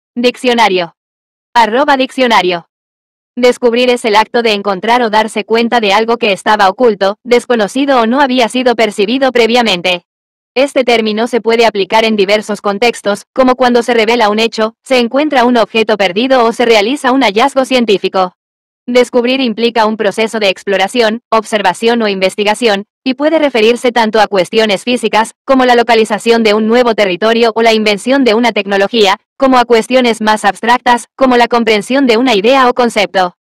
Diccionario. @diccionario. Descubrir es el acto de encontrar o darse cuenta de algo que estaba oculto, desconocido o no había sido percibido previamente. Este término se puede aplicar en diversos contextos, como cuando se revela un hecho, se encuentra un objeto perdido o se realiza un hallazgo científico. Descubrir implica un proceso de exploración, observación o investigación, y puede referirse tanto a cuestiones físicas, como la localización de un nuevo territorio o la invención de una tecnología, como a cuestiones más abstractas, como la comprensión de una idea o concepto.